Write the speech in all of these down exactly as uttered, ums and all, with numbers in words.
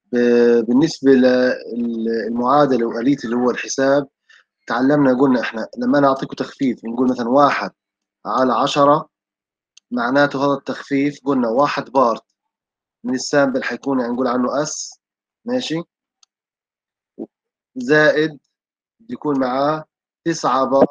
ب- بالنسبة للمعادلة وآلية اللي هو الحساب، تعلمنا قلنا احنا لما انا اعطيكم تخفيف بنقول مثلا واحد على عشرة، معناته هذا التخفيف قلنا واحد بارت من السامبل حيكون يعني نقول عنه اس، ماشي، زائد بيكون معاه تسعة بارت،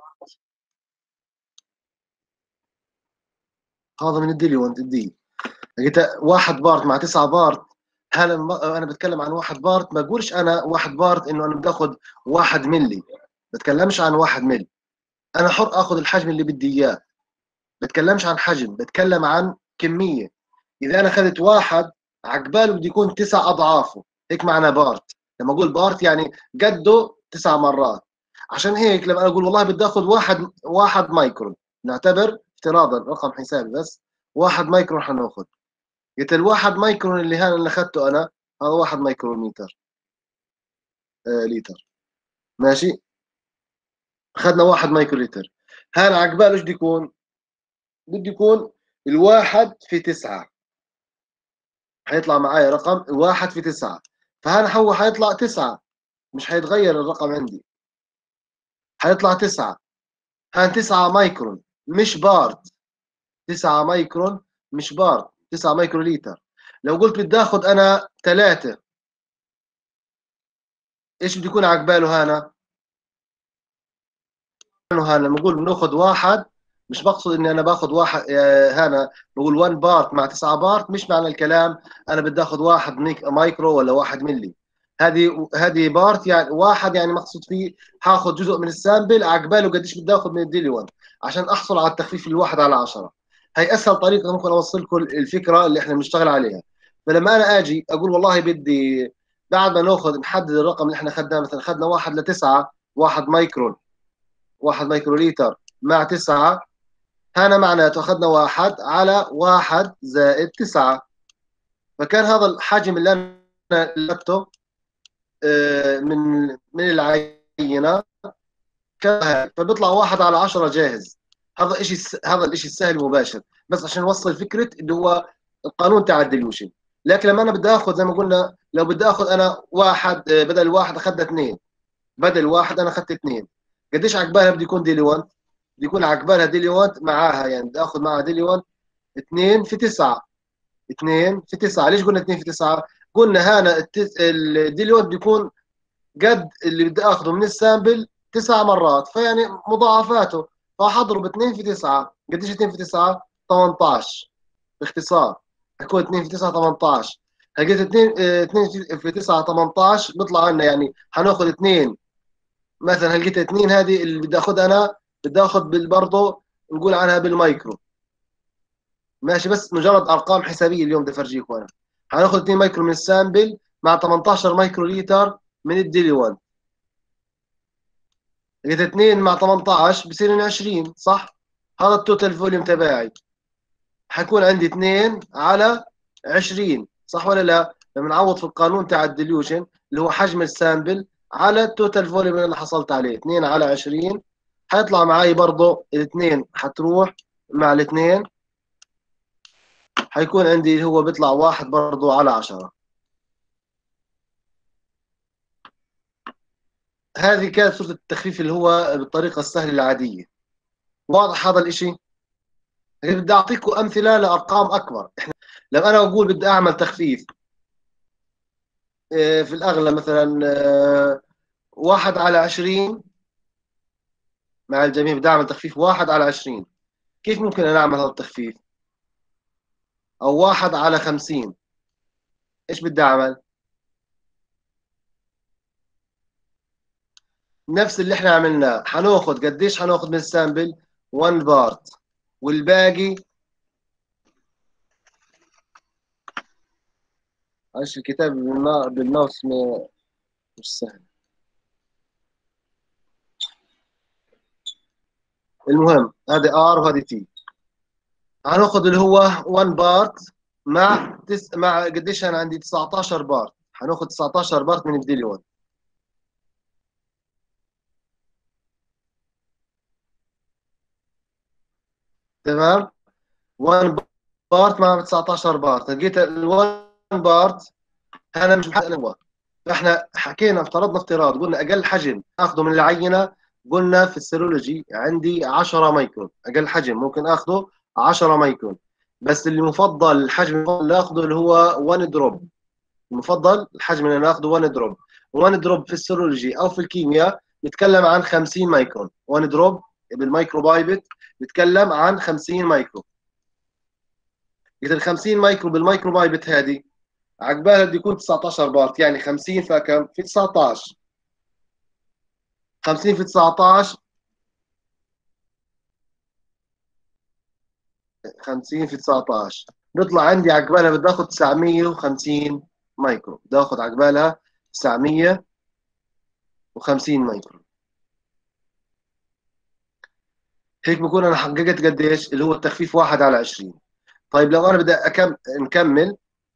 هذا من الديليونت الدي. لقيت واحد بارت مع تسعة بارت، هل الم- انا بتكلم عن واحد بارت، ما بقولش انا واحد بارت انه انا بدي اخذ واحد ملي، بتكلمش عن واحد ملي، انا حر اخذ الحجم اللي بدي اياه، بتكلمش عن حجم، بتكلم عن كميه. اذا انا اخذت واحد عقباله بده يكون تسع اضعافه، هيك معنى بارت. لما اقول بارت يعني قده تسع مرات. عشان هيك لما انا اقول والله بدي اخذ واحد واحد مايكرون، نعتبر افتراضا رقم حسابي بس، واحد مايكرون حناخذ. قلت الواحد مايكرون اللي هذا اللي اخذته انا، هذا واحد مايكرومتر، آه لتر، ماشي، اخذنا واحد مايكرو لتر. هذا عقباله ايش بده يكون؟ بده يكون الواحد في تسعة، حيطلع معايا رقم واحد في تسعة، فهنا هو حيطلع تسعة، مش حيتغير الرقم عندي، حيطلع تسعة. هان تسعة مايكرون مش بارت، تسعة مايكرون مش بارت، تسعة مايكرو لتر. لو قلت بدي اخذ انا ثلاثة، ايش بده يكون عقباله هنا؟ هنا لما اقول بناخذ واحد، مش بقصد اني انا باخذ واحد، آه، هنا بقول واحد بارت مع تسعة بارت، مش معنى الكلام انا بدي اخذ واحد مايكرو ولا واحد ملي. هذه هذه بارت يعني واحد، يعني مقصود فيه هاخذ جزء من السامبل عقباله قديش بدي اخذ من الديلي واحد عشان احصل على التخفيف الواحد على عشرة. هي اسهل طريقه ممكن اوصل لكم الفكره اللي احنا بنشتغل عليها. فلما انا اجي اقول والله بدي بعد ما ناخذ نحدد الرقم اللي احنا اخذناه، مثلا اخذنا واحد لتسعة، واحد مايكرون، واحد مايكرو لتر مع تسعة، هنا معناته أخذنا واحد على واحد زائد تسعة، فكان هذا الحجم اللي أنا لقيته آه، من من العينة، فبيطلع واحد على عشرة جاهز. هذا شيء، هذا الشيء السهل المباشر، بس عشان نوصل فكرة اللي هو القانون تاع الديليوشن. لكن لما أنا بدي آخذ زي ما قلنا، لو بدي آخذ أنا واحد، آه، بدل واحد أخذنا اثنين، بدل واحد أنا أخذت اثنين، قديش عقبالها بده يكون ديلي واحد؟ بده يكون عقبالها ديلي واحد معاها، يعني بدي اخذ معها ديلي واحد اثنين في تسعة، اثنين في تسعة. ليش قلنا اثنين في تسعة؟ قلنا هنا التس... الديلي واحد بيكون قد اللي بدي اخذه من السامبل تسع مرات، فيعني مضاعفاته، فاحضرب اثنين في تسعة. قديش اثنين في تسعة؟ ثمانية عشر، باختصار حيكون اثنين في تسعة ثمانية عشر. لقيت اثنين اثنين في تسعة ثمانية عشر بيطلع عندنا، يعني حناخذ اثنين، مثلا لقيت اثنين هذه اللي بدي اخذها انا، بدي اخذ برضه نقول عنها بالمايكرو، ماشي، بس مجرد ارقام حسابيه اليوم بدي افرجيكم انا. هناخذ اثنين مايكرو من السامبل مع ثمانية عشر مايكرو لتر من الديلي واحد. لقيت اثنين مع ثمانية عشر بصير عشرين، صح؟ هذا التوتال فوليوم تبعي، حيكون عندي اثنين على عشرين، صح ولا لا؟ لما نعوض في القانون تاع الديليوشن اللي هو حجم السامبل على التوتال فوليوم اللي انا حصلت عليه، اثنين على عشرين، حيطلع معي برضه الاثنين حتروح مع الاثنين، حيكون عندي اللي هو بيطلع واحد برضه على عشرة. هذه كانت صورة التخفيف اللي هو بالطريقة السهلة العادية. واضح هذا الاشي؟ بدي اعطيكم امثلة لارقام اكبر. احنا لما انا اقول بدي اعمل تخفيف، آه، في الاغلب مثلا آه، واحد على عشرين، مع الجميع بدي اعمل تخفيف واحد على عشرين، كيف ممكن انا اعمل هذا التخفيف؟ او واحد على خمسين، ايش بدي اعمل؟ نفس اللي احنا عملناه، حناخذ قديش حناخذ من السامبل؟ واحد بارت، والباقي، معلش الكتاب بالما- بالماوس م- مش سهل. المهم هذه ار وهذه تي، هناخذ اللي هو واحد بارت مع تس... مع قديش انا عندي تسعتاشر بارت، هناخذ تسعتاشر بارت من الديلي واحد، تمام. واحد بارت مع تسعتاشر بارت، لقيت ال واحد بارت هذا مش محل هو. فاحنا حكينا افترضنا افتراض، قلنا اقل حجم اخذه من العينه، قلنا في السيرولوجي عندي عشرة مايكرون اقل حجم ممكن اخذه، عشرة مايكرون. بس اللي مفضل الحجم اللي اخذه اللي هو واحد دروب. المفضل الحجم اللي انا اخذه واحد دروب. واحد دروب في السيرولوجي او في الكيمياء نتكلم عن خمسين مايكرون. واحد دروب بالمايكرو بايبت نتكلم عن خمسين مايكرو. اذا ال خمسين مايكرو بالمايكرو بايبت هذه عقبالها بده يكون تسعطعش بارت، يعني خمسين فكم في تسعطعش. خمسين في تسعطعش، خمسين في تسعطعش بيطلع عندي عقبالها بدي اخذ تسعمية وخمسين مايكرو. بدي اخذ عقبالها تسعمية وخمسين مايكرو. هيك بكون انا حققت قديش اللي هو التخفيف واحد على عشرين. طيب لو انا بدي أكم... نكمل.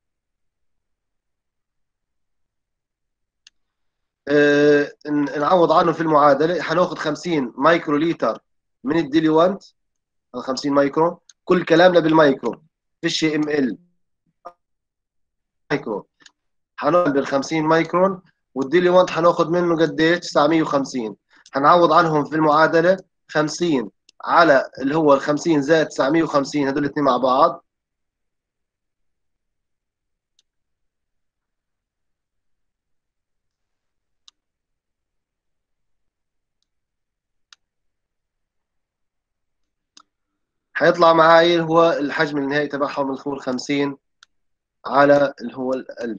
آه... نعوض عنه في المعادله. حناخذ خمسين مايكرو لتر من الديليوانت، خمسين مايكرو. كل كلامنا بالمايكرو، فيش ام ال. مايكرو حناخذ بال خمسين مايكرون، والديليوانت حناخذ منه قديش تسعمية وخمسين. حنعوض عنهم في المعادله. خمسين على اللي هو ال خمسين زائد تسعمية وخمسين، هذول الاثنين مع بعض. حيطلع معي اللي هو الحجم النهائي تبعهم اللي هو خمسين على اللي هو ال ألف.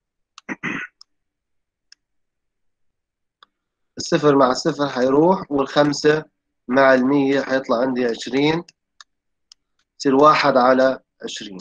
الصفر مع الصفر حيروح، والخمسة مع المية حيطلع عندي عشرين. يصير واحد على عشرين.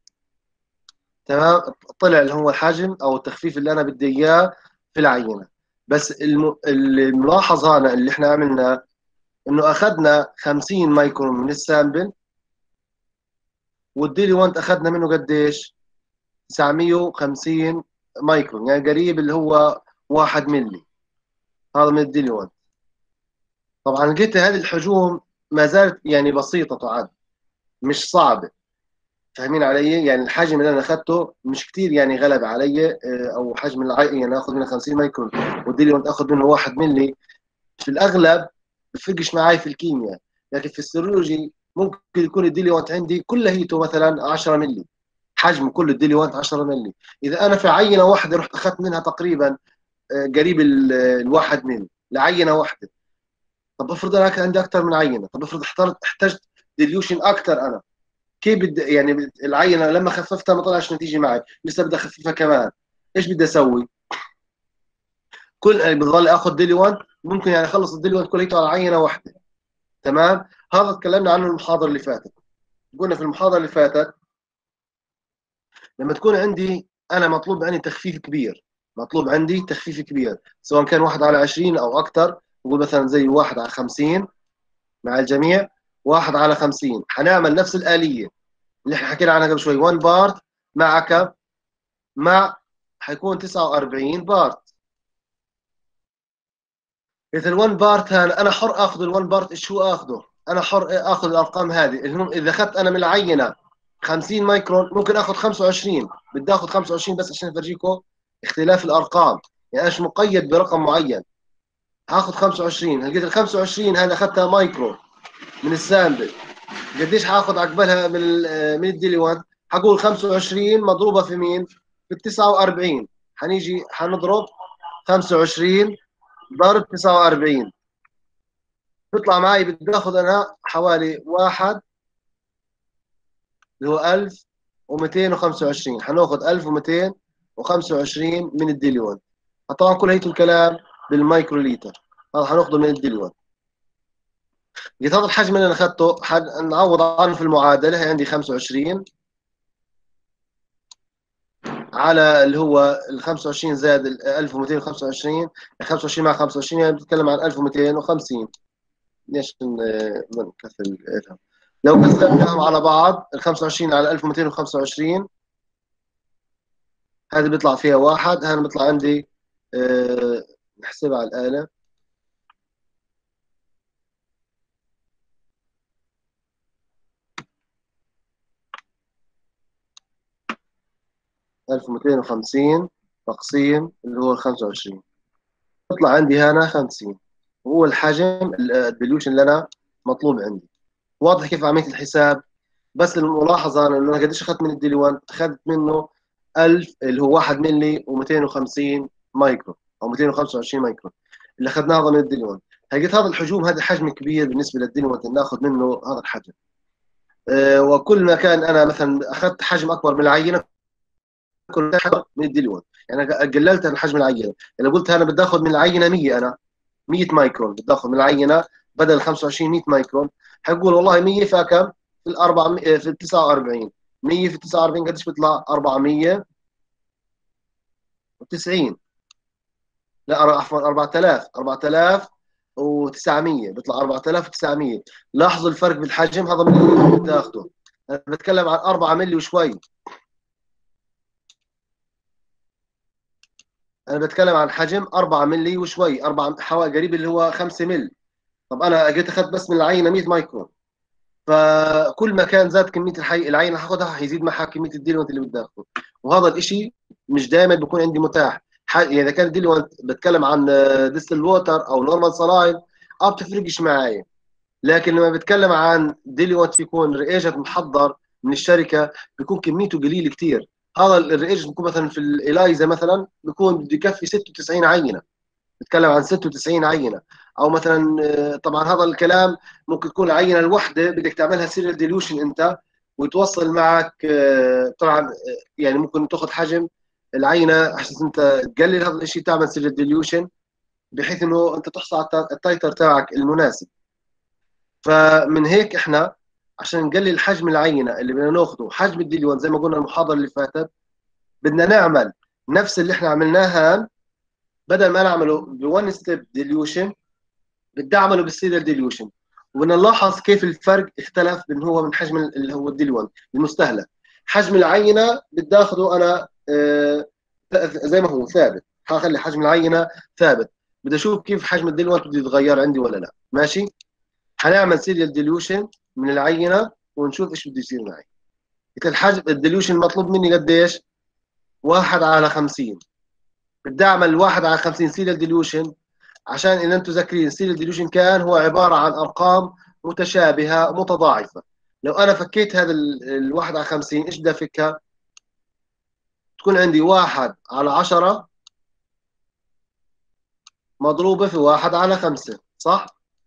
تمام. طلع اللي هو الحجم أو التخفيف اللي أنا بدي إياه في العينة. بس الم... الملاحظ هنا اللي احنا عملناه إنه أخذنا خمسين مايكرون من السامبل، والديلي وانت أخذنا منه قديش؟ تسعمية وخمسين مايكرون، يعني قريب اللي هو واحد ملي. هذا من الديلي وانت. طبعا لقيت هذه الحجوم ما زالت يعني بسيطة تعد، مش صعبة. فاهمين علي؟ يعني الحجم اللي انا اخذته مش كتير يعني غلب علي. آه، او حجم العين يعني اخذ منه خمسين مايكرون والديلي وانت اخذ منه واحد ملي. في الاغلب بفرقش معي في الكيمياء. لكن في السيرولوجي ممكن يكون الديلي وانت عندي كلها هيته مثلا عشرة ملي. حجم كل الديلي وانت عشرة ملي. اذا انا في عينه واحده رحت اخذت منها تقريبا آه، قريب ال- الواحد ملي لعينه واحده. طب افرض انا كان عندي اكثر من عينه، طب افرض احترت احتجت ديليوشن اكثر انا. كيف بدي يعني العينه لما خففتها ما طلعش نتيجه معي، لسه بدي اخففها كمان. ايش بدي اسوي؟ كل يعني بضل اخذ ديلي واحد، ممكن يعني اخلص الديلي واحد كليته على عينه واحده. تمام. هذا تكلمنا عنه المحاضره اللي فاتت. قلنا في المحاضره اللي فاتت لما تكون عندي انا مطلوب عندي تخفيف كبير، مطلوب عندي تخفيف كبير سواء كان واحد على عشرين او اكثر. نقول مثلا زي واحد على خمسين مع الجميع. واحد على خمسين حنعمل نفس الآلية اللي احنا حكينا عنها قبل شوي. واحد بارت مع كم؟ مع حيكون تسعة وأربعين بارت. اذا ال1 بارت انا حر اخذ ال1 بارت. شو اخذه؟ انا حر اخذ الارقام هذه. اذا اخذت انا من العينه خمسين مايكرون ممكن اخذ خمسة وعشرين. بدي اخذ خمسة وعشرين بس عشان افرجيكم اختلاف الارقام. يعني انا مش مقيد برقم معين. هاخذ خمسة وعشرين. لقيت ال خمسة وعشرين هذا اخذتها مايكرو من السامبل. قديش حاخذ عقبالها من ال من الديلي واحد؟ حقول خمسة وعشرين مضروبه في مين؟ في ال تسعة وأربعين. حنيجي حنضرب خمسة وعشرين ضرب تسعة وأربعين. بيطلع معي بدي اخذ انا حوالي واحد اللي هو ألف ومئتين وخمسة وعشرين. حناخذ ألف ومئتين وخمسة وعشرين من الديليون. طبعا كل هيك الكلام بالمايكرو ليتر. هذا حناخذه من الديليون. قلت هذا الحجم اللي انا اخذته نعوض عنه في المعادله. هي عندي خمسة وعشرين على اللي هو ال خمسة وعشرين زائد ال ألف ومئتين وخمسة وعشرين. خمسة وعشرين مع خمسة وعشرين يعني بتتكلم عن ألف ومئتين وخمسين. ليش نكثر الإرهاب؟ لو قسمناهم على بعض ال خمسة وعشرين على ألف ومئتين وخمسة وعشرين هذا بيطلع فيها واحد. هذا بيطلع عندي أه نحسبها على الآلة. ألف ومئتين وخمسين تقسيم اللي هو خمسة وعشرين، يطلع عندي هنا خمسين، وهو الحجم الديليوشن اللي انا مطلوب عندي. واضح كيف عمليه الحساب؟ بس الملاحظه انا انه انا قديش اخذت من الديلي واحد؟ اخذت منه ألف اللي هو واحد ملي و250 مايكرو او مئتين وخمسة وعشرين مايكرو اللي اخذناه هذا من الديلي واحد. لقيت هذا الحجوم هذا حجم كبير بالنسبه للديلي واحد ناخذ منه هذا الحجم. أه وكل ما كان انا مثلا اخذت حجم اكبر من العينه كل من الديلي واحد، يعني قللت من حجم العينه. يعني قلت انا بدي اخذ من العينه مية، انا مية مايكرون بدي اخذ من العينه بدل خمسة وعشرين مية مايكرون، حقول والله مية فكم في الأربعة في ال تسعة وأربعين، مية في تسعة وأربعين قديش بيطلع؟ أربعمية وتسعين، لا عفوا أربعة آلاف، أربعة آلاف وتسعمية بيطلع أربعة آلاف وتسعمية. لاحظوا الفرق بالحجم، هذا من اللي بدي اخذه. انا بتكلم عن أربعة ملي وشوي، انا بتكلم عن حجم أربعة ملي وشوي، أربعة حوالي قريب اللي هو خمسة ملي. طب انا جيت اخذت بس من العينه مية مايكرون، فكل ما كان زاد كميه الحي العين اللي هاخدها حيزيد معها كميه الديلونت اللي بدي اخذه. وهذا الشيء مش دائما بيكون عندي متاح. يعني اذا كان الديلونت بتكلم عن ديستل ووتر او نورمال صلاين اه بتفرقش معي، لكن لما بتكلم عن ديلونت يكون رياجنت محضر من الشركه بيكون كميته قليل كثير. هذا الرياجنت بيكون مثلا في الالايزا مثلا بيكون بده يكفي ستة وتسعين عينه، نتكلم عن ستة وتسعين عينه. او مثلا آه، طبعا هذا الكلام ممكن تكون العينه الواحده بدك تعملها سيريال ديليوشن انت وتوصل معك آه، طبعا آه، يعني ممكن تاخذ حجم العينه عشان انت تقلل هذا الشيء، تعمل سيريال ديليوشن بحيث انه انت تحصل على التايتر تبعك المناسب. فمن هيك احنا عشان نقلل حجم العينه اللي بدنا ناخذه حجم الديليون زي ما قلنا المحاضره اللي فاتت، بدنا نعمل نفس اللي احنا عملناها، بدل ما نعمله بون ستيب ديليوشن بدي اعمله بالسيريال ديليوشن. ونلاحظ كيف الفرق اختلف من هو من حجم اللي هو الديلون المستهلك. حجم العينه بدي اخذه انا آه، زي ما هو ثابت، هخلي حجم العينه ثابت. بدي اشوف كيف حجم الديلون بده يتغير عندي ولا لا. ماشي، هنعمل سيريال ديليوشن من العينه ونشوف ايش بده يصير معي. الحجم الديليوشن المطلوب مني قديش؟ واحد على خمسين. بدي اعمل واحد على خمسين سيريال ديليوشن عشان ان انتم ذاكرين سيريال ديليوشن كان هو عباره عن ارقام متشابهه متضاعفه. لو انا فكيت هذا الواحد على خمسين ايش بدي افكها؟ تكون عندي واحد على عشرة مضروبه في واحد على خمسة، صح؟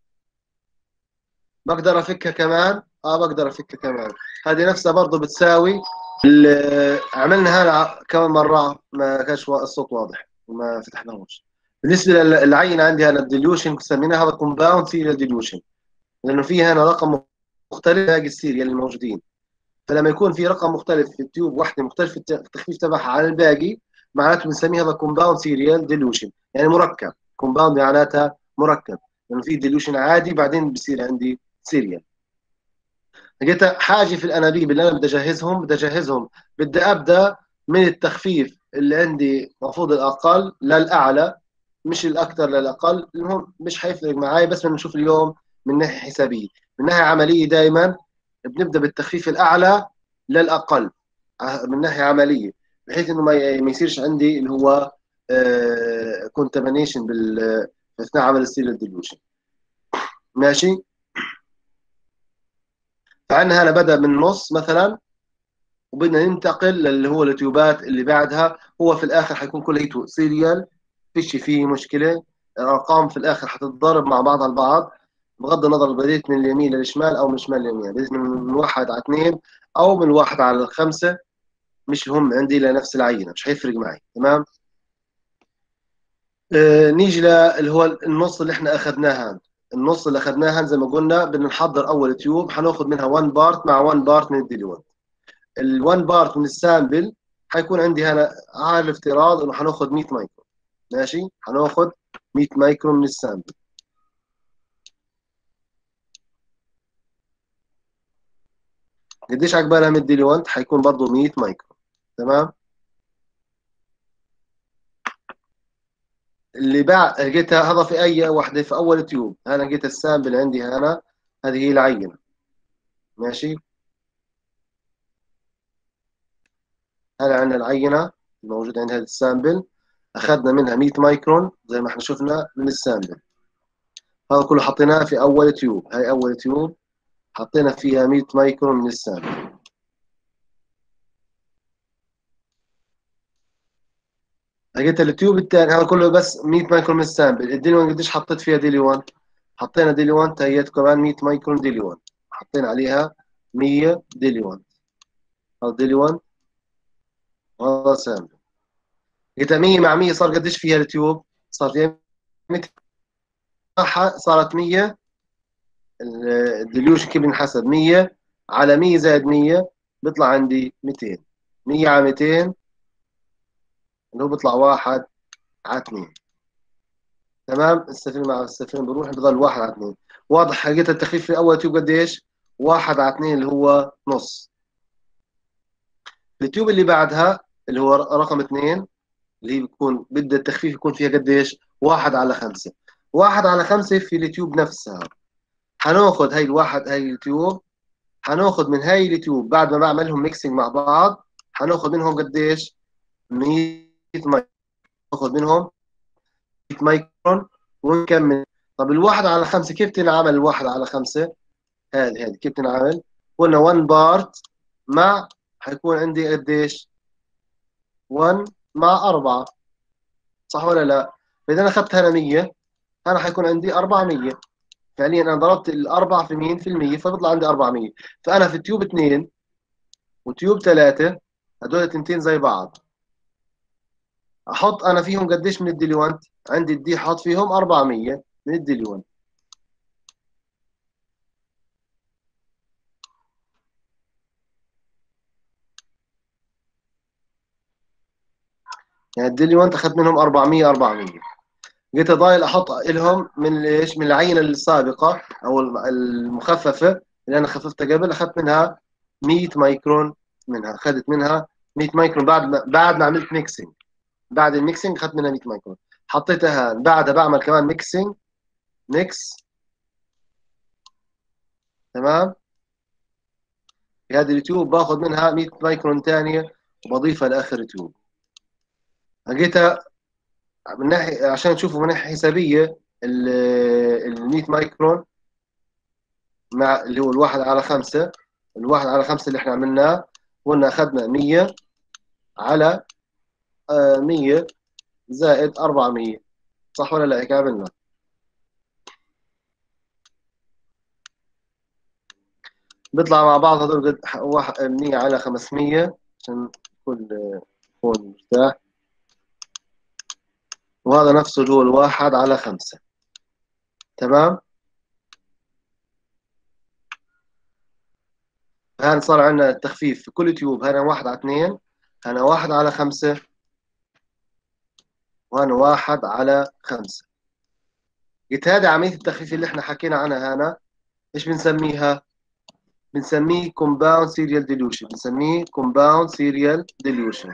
بقدر افكها كمان، اه بقدر افكها كمان. هذه نفسها برضه بتساوي عملنا هذا كمان مره ما كانش الصوت واضح وما فتحناهوش. بالنسبه للعينه عندي هذا الديليوشن سميناها كومباوند سيريال ديليوشن، لانه في هنا رقم مختلف باقي السيريال الموجودين. فلما يكون في رقم مختلف في التيوب واحده مختلف التخفيف تبعها عن الباقي معناته بنسميه هذا كومباوند سيريال ديليوشن، يعني مركب. كومباوند معناتها مركب، لانه في ديليوشن عادي بعدين بصير عندي سيريال. لقيت حاجه في الانابيب اللي انا بدي اجهزهم بدي اجهزهم بدي ابدا من التخفيف اللي عندي المفروض الاقل للاعلى، مش الاكثر للاقل. المهم مش حيفرق معي، بس بدنا نشوف اليوم من ناحيه حسابيه. من ناحيه عمليه دائما بنبدا بالتخفيف الاعلى للاقل من ناحيه عمليه، بحيث انه ما ما يصيرش عندي اللي هو كونتامينيشن بال اثناء عمل السيل ديلوشن. ماشي، فعندنا هنا بدا من نص مثلا وبدنا ننتقل للي هو التيوبات اللي بعدها. هو في الاخر حيكون كله سيريال، فيش فيه مشكله. الارقام في الاخر حتتضارب مع بعضها البعض بغض النظر بديت من اليمين للشمال او من الشمال لليمين، بديت من واحد على اثنين او من واحد على خمسه، مش هم عندي لنفس العينه، مش هيفرق معي. تمام. آه نيجي اللي هو النص اللي احنا اخذناها. النص اللي اخذناها زي ما قلنا بدنا نحضر اول تيوب هناخذ منها واحد بارت مع واحد بارت من الديلوان. ال1 بارت من السامبل حيكون عندي هنا على الافتراض انه هناخذ مية مايكرون. ماشي، هناخذ مية مايكرون من السامبل. قديش عقبالها من الديلوانت؟ حيكون برضه مية مايكرون. تمام. اللي بعد لقيتها هذا في اي واحده في اول تيوب، انا لقيت السامبل عندي هنا، هذه هي العينه. ماشي، هلا عندنا العينه الموجوده عند هذا السامبل. اخذنا منها مية مايكرون زي ما احنا شفنا من السامبل. هذا كله حطيناه في اول تيوب، هاي اول تيوب حطينا فيها مية مايكرون من السامبل. لقيت التيوب الثاني هذا كله بس مية مايكرون من السامبل. الديلي قديش حطيت فيها ديلي واحد؟ حطينا ديلي واحد هي كمان مية مايكرون ديلي واحد، حطينا عليها مية ديلي واحد. هذا ديلي واحد وهذا سامبل. لقيت مية مع مية صار قديش فيها التيوب؟ صار فيها مية، صارت مية. الديليوشن كيف بنحسب؟ مية على مية زائد مية بيطلع عندي ميتين. مية على ميتين اللي هو بيطلع واحد على اثنين. تمام. الصفرين مع الصفرين بروح بضل واحد على اثنين. واضح. لقيت التخفيف في اول تيوب قديش؟ واحد على اثنين اللي هو نص. التيوب اللي بعدها اللي هو رقم اثنين اللي هي بتكون بدها التخفيف يكون فيها قديش؟ واحد على خمسة. واحد على خمسة في التيوب نفسها. هناخد هاي الواحد، هاي التيوب هناخد من هاي التيوب بعد ما بعملهم ميكسينج مع بعض هناخد منهم قديش؟ مية مايكرون. ناخد منهم مية مايكرون ونكمل. طب الواحد على خمسة كيف تنعمل؟ الواحد على خمسة هذه هذه كيف تنعمل؟ قلنا واحد بارت مع حيكون عندي قديش؟ واحد مع أربعة، صح ولا لا؟ فإذا أنا أخذت هنا مية أنا حيكون عندي أربعمية. فعليا أنا ضربت الأربعة في مين؟ في المية، فبيطلع عندي أربعمية. فأنا في تيوب اثنين وتيوب ثلاثة هدول التنتين زي بعض. احط انا فيهم قديش من الديليوانت؟ عندي الدي حاط فيهم أربعمية من الديليوانت. يعني الديليوانت اخذت منهم أربعمية أربعمية. جيت ضايل احط لهم من ايش؟ من العينه السابقه او المخففه اللي انا خففتها قبل، اخذت منها مية مايكرون. منها اخذت منها مية مايكرون بعد ما بعد ما عملت ميكسينج. بعد الميكسينج اخذت منها مية مايكرون، حطيتها. بعدها بعمل كمان ميكسينج ميكس. تمام. في هذه اليوتيوب باخذ منها مية مايكرون ثانيه وبضيفها لاخر اليوتيوب. لقيتها من ناحيه عشان تشوفوا من ناحيه حسابيه ال مية مايكرون مع اللي هو الواحد على خمسة. الواحد على خمسة اللي احنا عملناه قلنا اخذنا مية على آه مية زائد أربعمية، صح ولا لا؟ هيك عملنا. بيطلع مع بعض هذول قد واحد- مية على خمسمية عشان كل يكون مرتاح. وهذا نفسه اللي هو الواحد على خمسة. تمام. هان صار عندنا التخفيف في كل تيوب. هنا واحد على اثنين، هنا واحد على خمسة، وهنا واحد على خمسة. قلت هذه عملية التخفيف اللي احنا حكينا عنها. هنا ايش بنسميها؟ بنسميه compound serial dilution. بنسميه compound serial dilution.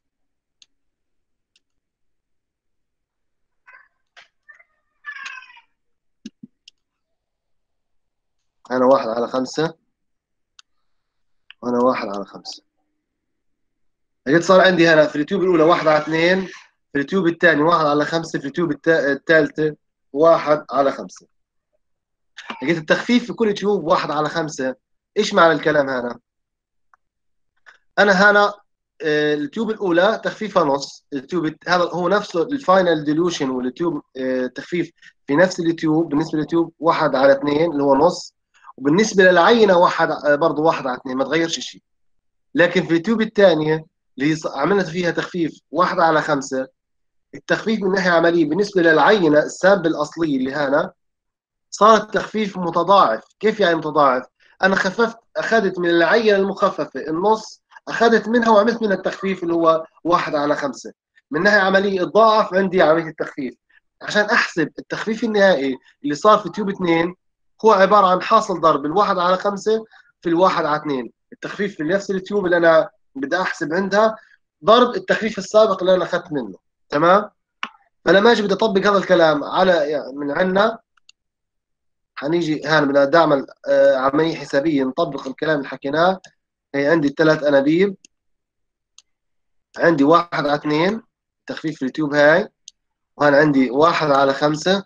هنا واحد على خمسة، وهنا واحد على خمسة. لقيت صار عندي هنا في التيوب الأولى واحد على اثنين، في التيوب الثاني واحد على خمسة، في التيوب الثالثة واحد على خمسة. لقيت التخفيف في كل تيوب واحد على خمسة. ايش معنى الكلام هنا؟ انا هنا آه، التيوب الاولى تخفيفها نص. التيوب الت- هذا هو نفسه الفاينل ديلوشن والتيوب آه، تخفيف في نفس التيوب. بالنسبه للتيوب واحد على اثنين اللي هو نص، وبالنسبه للعينه واحد آه، برضه واحد على اثنين، ما تغيرش شيء. لكن في التيوب الثانيه اللي هي ص- عملنا فيها تخفيف واحد على خمسة، التخفيف من ناحيه عمليه بالنسبه للعينه السامبل الاصليه اللي هنا صار التخفيف متضاعف. كيف يعني متضاعف؟ انا خففت، اخذت من العينه المخففه النص، اخذت منها وعملت منها التخفيف اللي هو واحد على خمسة. من ناحيه عمليه الضاعف عندي عمليه التخفيف. عشان احسب التخفيف النهائي اللي صار في تيوب اثنين هو عباره عن حاصل ضرب الواحد على خمسة في الواحد على اثنين. التخفيف في نفس التيوب اللي انا بدي احسب عندها ضرب التخفيف السابق اللي انا اخذت منه. تمام. فلما اجي بدي اطبق هذا الكلام على يعني من عندنا هنيجي هان بدنا نعمل آه، عملية حسابية نطبق الكلام اللي حكيناه. هي عندي ثلاث أنابيب، عندي واحد على اثنين التخفيف في التيوب هاي، وهنا عندي واحد على خمسة،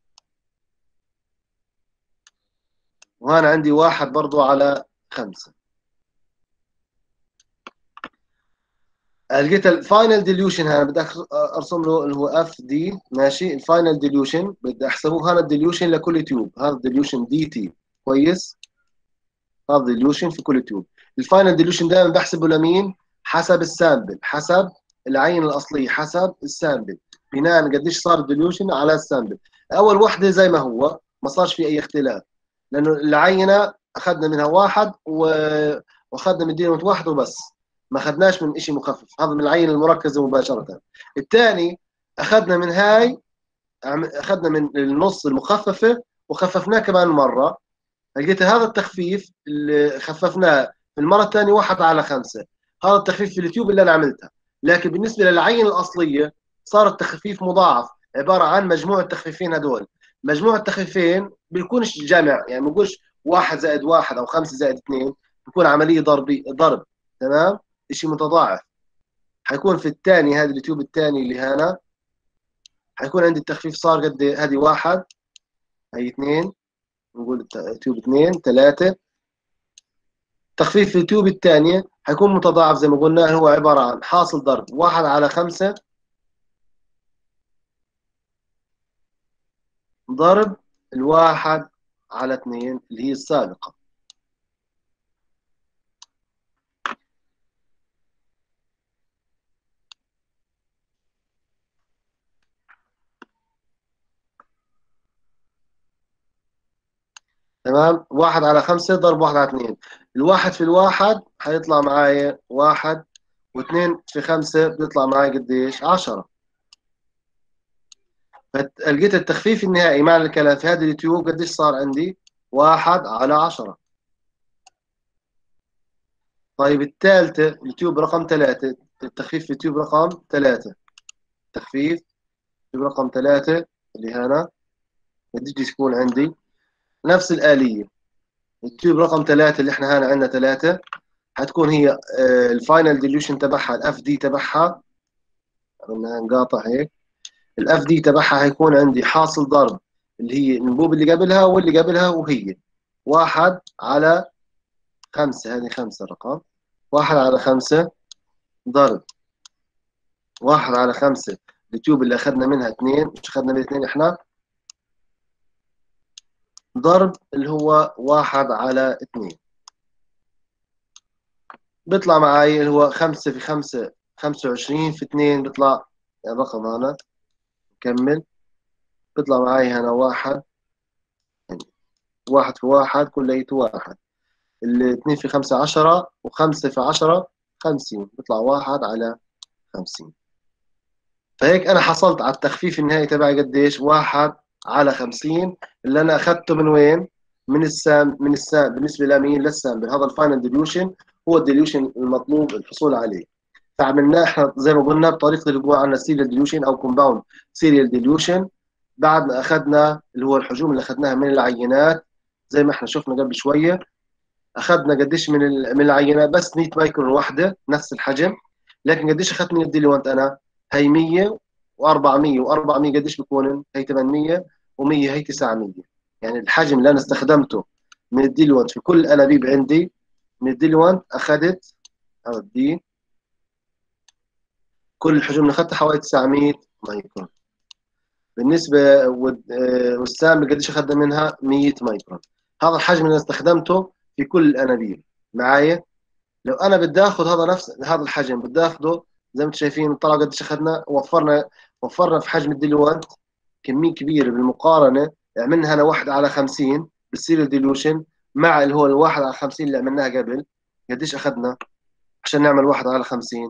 وهنا عندي واحد برضو على خمسة. لقيت الفاينل ديليوشن هنا بدي ارسم له اللي هو اف دي، ماشي. الفاينل ديليوشن بدي احسبه، هذا الديليوشن لكل تيوب، هذا الديليوشن دي تي، كويس. هذا ديليوشن في كل تيوب. الفاينل ديليوشن دائما بحسبه لمين؟ حسب السامبل، حسب العينه الاصليه، حسب السامبل، بناء قديش صار الديليوشن على السامبل. اول وحده زي ما هو، ما صارش في اي اختلاف، لانه العينه اخذنا منها واحد و... واخذنا من ديناميت واحد وبس، ما اخذناش من شيء مخفف، هذا من العينه المركزه مباشره. الثاني اخذنا من هاي، اخذنا من النص المخففه وخففناه كمان مره، لقيت هذا التخفيف اللي خففناه في المره الثانيه واحد على خمسة، هذا التخفيف في اليوتيوب اللي انا عملته. لكن بالنسبه للعين الاصليه صار التخفيف مضاعف، عباره عن مجموع التخفيفين هدول. مجموع التخفيفين بيكونش جمع، يعني ما بقولش واحد زائد واحد او خمسة زائد اثنين، بيكون عمليه ضربي ضرب، تمام، شيء متضاعف. حيكون في الثاني، هذا اليوتيوب الثاني اللي هنا، حيكون عندي التخفيف صار قد ايه؟ هذه واحد، هي اثنين، نقول اليوتيوب اثنين ثلاثه. تخفيف اليوتيوب الثانية حيكون متضاعف زي ما قلنا، هو عبارة عن حاصل ضرب واحد على خمسة ضرب الواحد على اثنين اللي هي السابقة. تمام، واحد على خمسة ضرب واحد على اثنين، الواحد في الواحد حيطلع معايا واحد، واثنين في خمسة بيطلع معايا قديش؟ عشرة. فلقيت التخفيف النهائي معنى الكلام في هذا اليوتيوب قديش صار عندي؟ واحد على عشرة. طيب الثالثة اليوتيوب رقم ثلاثة، التخفيف في اليوتيوب رقم ثلاثة، تخفيف اليوتيوب رقم ثلاثة اللي هنا قديش تكون عندي؟ نفس الآلية. التيوب رقم ثلاثة اللي احنا هنا عندنا ثلاثة، حتكون هي آه، الفاينل ديليوشن تبعها، الاف دي تبعها، بدنا نقاطع هيك، الاف دي تبعها هيكون عندي حاصل ضرب اللي هي الانبوب اللي قبلها واللي قبلها، وهي واحد على خمسة، هذه خمسة رقم، واحد على خمسة ضرب واحد على خمسة التيوب اللي اخذنا منها اثنين، مش اخذنا منها اثنين احنا، ضرب اللي هو واحد على اثنين، بيطلع معي اللي هو خمسة في خمسة خمسة وعشرين في اثنين، بيطلع يعني رقم هنا، نكمل، بيطلع معي هنا واحد، يعني واحد في واحد كليته واحد، الاثنين في خمسة عشرة، وخمسة في عشرة خمسين، بيطلع واحد على خمسين. فهيك أنا حصلت على التخفيف النهائي تبعي قديش؟ واحد على خمسين، اللي أنا أخذته من وين؟ من السام من السام بالنسبة لمين؟ للسامبل. هذا الفاينل ديليوشن هو الديليوشن المطلوب الحصول عليه. فعملناه احنا زي ما قلنا بطريقه اللي بيقولوا عنها سيريال ديليوشن او كومباوند سيريال ديليوشن، بعد ما اخذنا اللي هو الحجوم اللي اخذناها من العينات زي ما احنا شفنا قبل شويه. اخذنا قديش من من العينات؟ بس مية مايكرون واحده نفس الحجم، لكن قديش اخذت من الديليوانت انا؟ هي مية و400 و400 قديش بيكون؟ هي ثمانمية و100 هي تسعمية. يعني الحجم اللي انا استخدمته من الديليوانت في كل الانابيب عندي من الديليوانت اخذت دي، كل الحجوم اللي اخذتها حوالي تسعمية مايكرون. بالنسبه والسام قديش اخذنا منها؟ مية مايكرون. هذا الحجم اللي استخدمته في كل الانابيب معايا. لو انا بدي اخذ هذا نفس هذا الحجم، بدي اخذه زي ما انتم شايفين، طلع قديش اخذنا، وفرنا وفرنا في حجم الديلوانت كميه كبيره بالمقارنه. عملنا هنا واحد على خمسين بالسيريال ديلوشن مع اللي هو الواحد على خمسين اللي عملناها قبل، قديش اخذنا عشان نعمل واحد على خمسين؟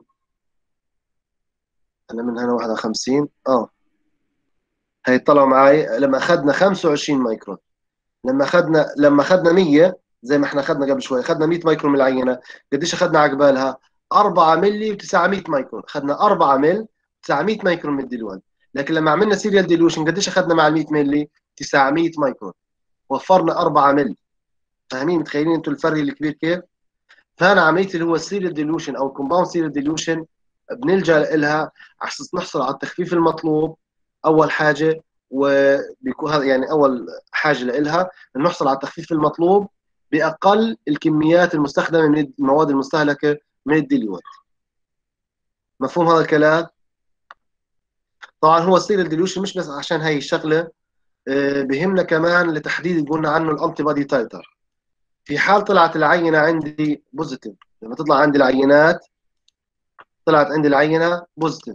انا من هنا واحد على خمسين، اه هي طلعوا معي لما اخذنا خمسة وعشرين مايكرون. لما اخذنا لما اخذنا مية زي ما احنا اخذنا قبل شوي، اخذنا مية مايكرون من العينه، قديش اخذنا عقبالها؟ أربعة ملي و900 مايكرون، اخذنا أربعة مل تسعمية مايكرون من الديلوان. لكن لما عملنا سيريال ديلوشن قديش اخذنا مع ال مية ملي؟ تسعمية مايكرون، وفرنا أربعة مل. فاهمين؟ متخيلين انتم الفرق الكبير كيف؟ فانا عمليه اللي هو السيريال ديلوشن او الكومباوند سيريال ديلوشن بنلجا لها عشان نحصل على التخفيف المطلوب اول حاجه. وبيكون هذا يعني اول حاجه لها نحصل على التخفيف المطلوب باقل الكميات المستخدمه من المواد المستهلكه من الديليوت. مفهوم هذا الكلام؟ طبعا هو السيريال ديليوشن مش بس عشان هاي الشغله، آه، بهمنا كمان لتحديد اللي قلنا عنه الانتي بادي تايتر. في حال طلعت العينه عندي بوزيتيف، لما تطلع عندي العينات، طلعت عندي العينه بوزيتيف،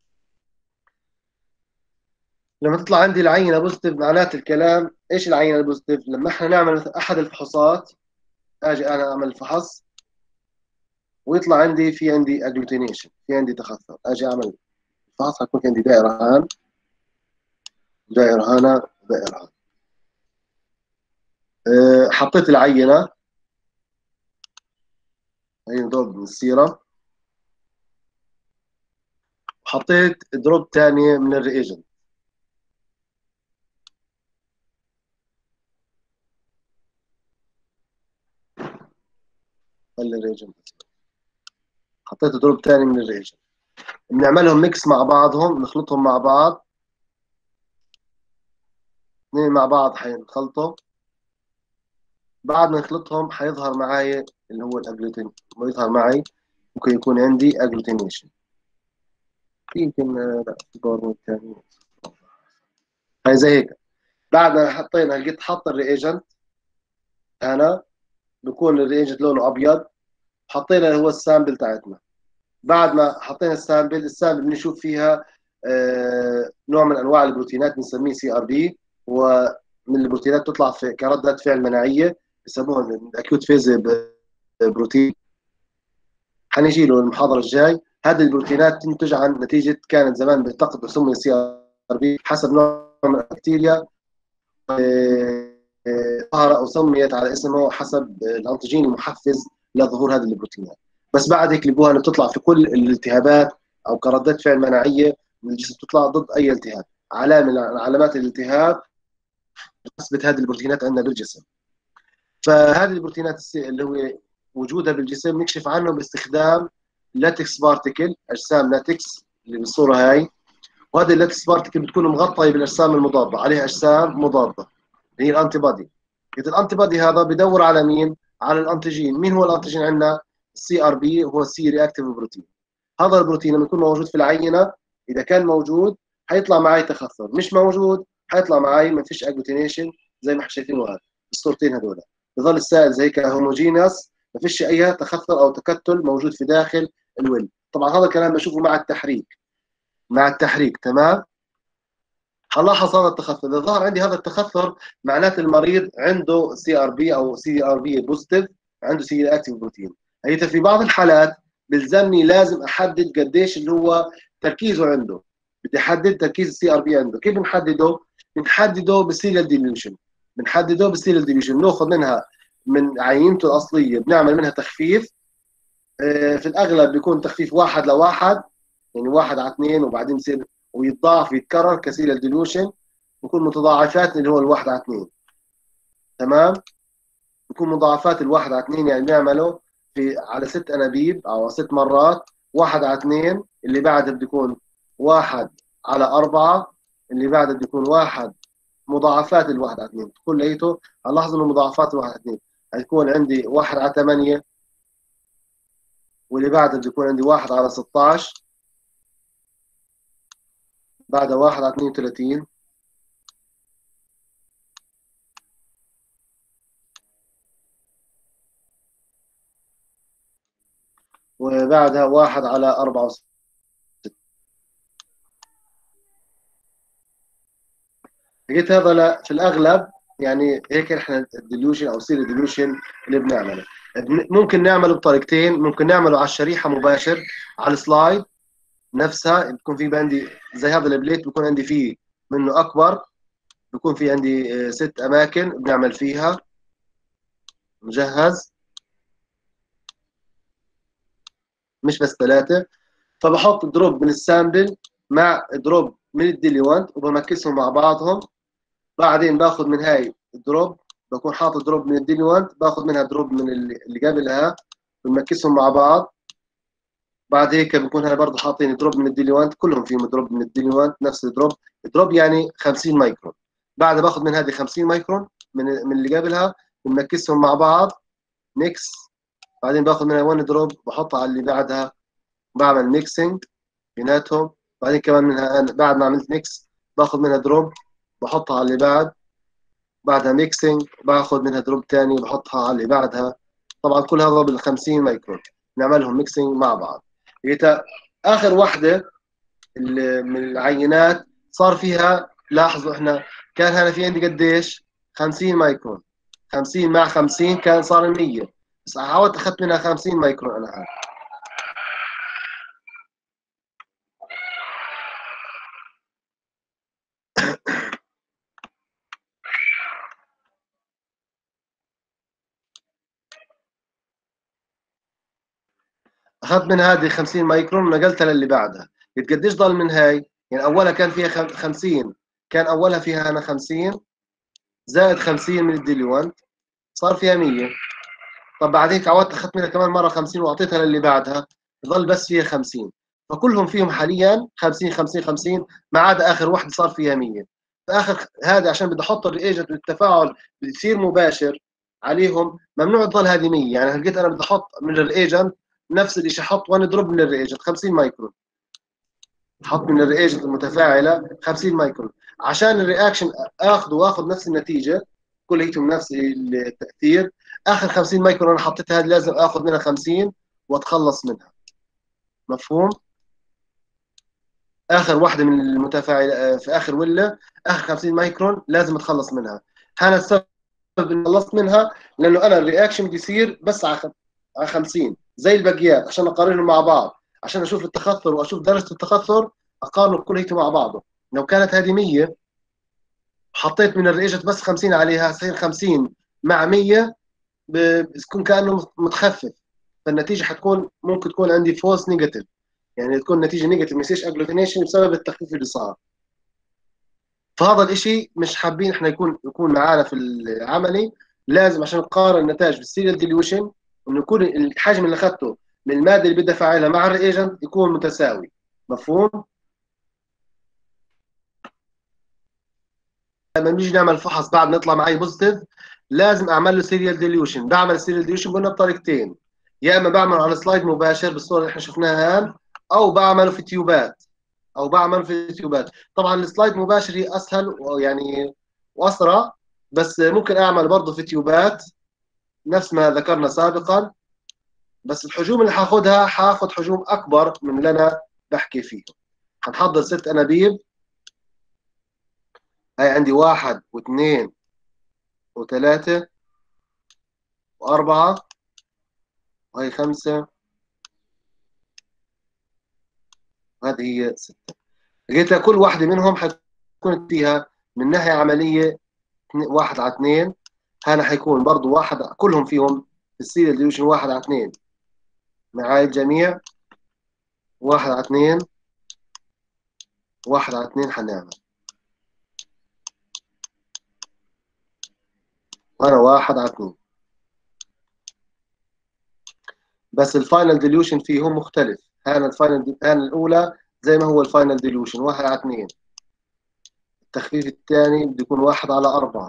لما تطلع عندي العينه بوزيتيف معنات الكلام ايش العينه البوزيتيف؟ لما احنا نعمل مثلا احد الفحوصات، اجي انا اعمل الفحص ويطلع عندي في عندي اجلوتينيشن، في عندي تخثر، اجي اعمل فحص حيكون في عندي دائره هان، دائره هنا، دائره هان. أه حطيت العينه هي دروب من السيرم، وحطيت دروب ثانيه من الريجنت. خلي الريجنت، حطيت دروب ثاني من الريجنت. بنعملهم ميكس مع بعضهم، نخلطهم مع بعض، اثنين مع بعض حينخلطوا. بعد ما نخلطهم حيظهر معي اللي هو الاجلوتين، ويظهر معي ممكن يكون عندي اجلوتينيشن. يمكن آه، لا في باور ثاني، هاي زي هيك. بعد ما حطينا لقيت حط الريجنت انا، بكون الريجنت لونه ابيض. حطينا اللي هو السامبل تاعتنا. بعد ما حطينا السامبل، السامبل بنشوف فيها آه نوع من انواع البروتينات بنسميه سي ار بي، ومن البروتينات بتطلع في كردة فعل مناعيه بسموها الاكيوت فيز بروتين. حنجي له المحاضره الجاي. هذه البروتينات تنتج عن نتيجه، كانت زمان بتقد سمي سي ار بي حسب نوع من البكتيريا، ظهر او سميت على اسمه حسب الانتيجين المحفز لظهور هذه البروتينات. بس بعد هيك لقوها انه بتطلع في كل الالتهابات او كردات فعل مناعيه من الجسم، بتطلع ضد اي التهاب. علامه من علامات الالتهاب نسبه هذه البروتينات عندنا بالجسم. فهذه البروتينات اللي هو وجودها بالجسم نكشف عنه باستخدام لاتكس بارتيكل، اجسام لاتكس اللي بالصوره هاي. وهذه اللاتكس بارتيكل بتكون مغطيه بالاجسام المضاده، عليها اجسام مضاده اللي هي الانتي بادي. الانتي بادي هذا بدور على مين؟ على الانتيجين. مين هو الانتيجين عندنا؟ السي ار بي، هو السي رياكتيف بروتين. هذا البروتين لما يكون موجود في العينه، اذا كان موجود حيطلع معي تخثر، مش موجود حيطلع معي ما فيش اجلوتينيشن زي ما احنا شايفين هذا الصورتين هذول. بظل السائل زي هيك هوموجينس، ما فيش اي تخثر او تكتل موجود في داخل الول. طبعا هذا الكلام بشوفه مع التحريك، مع التحريك تمام. هنلاحظ هذا التخثر، اذا ظهر عندي هذا التخثر معناته المريض عنده سي ار بي او سي ار بي بوزيتيف، عنده سي اكتيف بروتين. هي في بعض الحالات بلزمني لازم احدد قديش اللي هو تركيزه عنده. بدي احدد تركيز السي ار بي عنده. كيف بنحدده؟ بنحدده بالسيريال ديليوشن. بنحدده بالسيريال ديليوشن، بناخذ منها من عينته الاصليه بنعمل منها تخفيف. آه، في الاغلب بيكون تخفيف واحد لواحد، يعني واحد على اثنين، وبعدين يصير ويتضاعف يتكرر كسيريال ديلوشن. بكون متضاعفات اللي هو الواحد على اثنين، تمام. بكون مضاعفات الواحد على اثنين، يعني بنعمله في على ست انابيب او ست مرات. واحد على اثنين، اللي بعده بده يكون واحد على أربعة، اللي بعده بده يكون واحد. مضاعفات الواحد على اثنين كليته، هنلاحظ انه مضاعفات الواحد على اثنين هيكون عندي واحد على ثمانية، واللي بعده بده يكون عندي واحد على ستة عشر، بعده واحد على اثنين وثلاثين، وبعدها واحد على أربعة وستين. لقيت هذا لا في الاغلب، يعني هيك احنا الديليوشن او سير الديليوشن اللي بنعمله. ممكن نعمله بطريقتين، ممكن نعمله على الشريحه مباشر على السلايد نفسها. بيكون في عندي زي هذا البليت، بيكون عندي فيه منه اكبر، بيكون في عندي آه، ست اماكن بنعمل فيها مجهز، مش بس ثلاثه. فبحط دروب من السامبل مع دروب من الديليوانت وبمكسهم مع بعضهم. بعدين باخذ من هاي الدروب، بكون حاطط دروب من الديليوانت، باخذ منها دروب من اللي قبلها، بنمكسهم مع بعض. بعد هيك بنكون هنا برضه حاطين دروب من الديليوانت، كلهم فيهم دروب من الديليوانت، نفس الدروب. دروب يعني خمسين مايكرون. بعد باخذ من هذه خمسين مايكرون من من اللي قبلها، بنمكسهم مع بعض، ميكس. بعدين باخذ منها وان دروب بحطها على اللي بعدها، بعمل ميكسينج بيناتهم. بعدين كمان منها بعد ما عملت ميكس باخذ منها دروب بحطها على اللي بعد، بعدها ميكسينج باخذ منها دروب ثاني بحطها على اللي بعدها. طبعا كل هذا بال خمسين مايكرون نعملهم ميكسينج مع بعض. اخر واحده من العينات صار فيها، لاحظوا احنا كان هنا في عندي قديش؟ خمسين مايكرون. خمسين مع خمسين كان صار مية، بس حاولت اخذت منها خمسين مايكرون انا هذا. اخذت من هذه خمسين مايكرون ونقلتها للي بعدها. قد قديش ضل من هاي؟ يعني اولها كان فيها خمسين، كان اولها فيها انا خمسين زائد خمسين من الديليوانت صار فيها مية. طب بعدين عودت اخذت منها كمان مره خمسين واعطيتها للي بعدها، ضل بس فيها خمسين. فكلهم فيهم حاليا خمسين خمسين خمسين، ما عدا اخر واحده صار فيها مية. فاخر هذا عشان بدي احط الريجنت والتفاعل بيصير مباشر عليهم، ممنوع تضل هذه مية. يعني لقيت انا بدي احط من الريجنت نفس الشيء، احط وان دروب من الريجنت خمسين مايكرون، احط من الريجنت المتفاعله خمسين مايكرون عشان الرياكشن اخذه واخذ نفس النتيجه، كليتهم نفس التاثير. اخر خمسين مايكرون انا حطيتها هذه لازم اخذ منها خمسين واتخلص منها. مفهوم؟ اخر واحده من المتفاعل في اخر وله اخر خمسين مايكرون لازم اتخلص منها. هذا السبب اني خلصت منها، لانه انا الرياكشن بده يصير بس على على خمسين زي الباقيات عشان اقارنهم مع بعض، عشان اشوف التخثر واشوف درجه التخثر، اقارنه كليته مع بعضه. لو كانت هذه مية حطيت من الريجنت بس خمسين عليها، تصير خمسين مع مية بتكون كانه متخفف، فالنتيجه حتكون ممكن تكون عندي فولس نيجاتيف، يعني تكون نتيجه نيجاتيف ما يصيرش اجلوتينيشن بسبب التخفيف اللي صار. فهذا الشيء مش حابين احنا يكون يكون معانا في العملي. لازم عشان نقارن النتائج بالسيريال ديليوشن انه يكون الحجم اللي اخذته من الماده اللي بدي افعلها مع الريجنت يكون متساوي. مفهوم؟ لما نيجي نعمل فحص بعد نطلع معي بوزيتيف، لازم اعمل له سيريال ديليوشن. بعمل سيريال ديليوشن قلنا بطريقتين، يا اما بعمله على سلايد مباشر بالصوره اللي احنا شفناها هان، او بعمله في تيوبات او بعمل في تيوبات. طبعا السلايد مباشر هي اسهل ويعني واسرع، بس ممكن اعمل برضه في تيوبات نفس ما ذكرنا سابقا. بس الحجوم اللي حاخذها حاخذ حجوم اكبر من اللي انا بحكي فيه. حنحضر ست انابيب، هاي عندي واحد واثنين وثلاثة وأربعة، وهي خمسة، وهذه هي ستة. لقيت لك كل واحدة منهم حتكون فيها من ناحية عملية واحد على اثنين. هنا حيكون برضو واحد، كلهم فيهم السيريال ديليوشن واحد على اثنين معاي الجميع، واحد على اثنين، واحد على اثنين حنعمل. وأنا واحد على اثنين، بس الفاينل ديليوشن فيهم مختلف. هنا الفاينل هنا الأولى زي ما هو الفاينل ديليوشن واحد على اثنين، التخفيف الثاني بده يكون واحد على أربعة،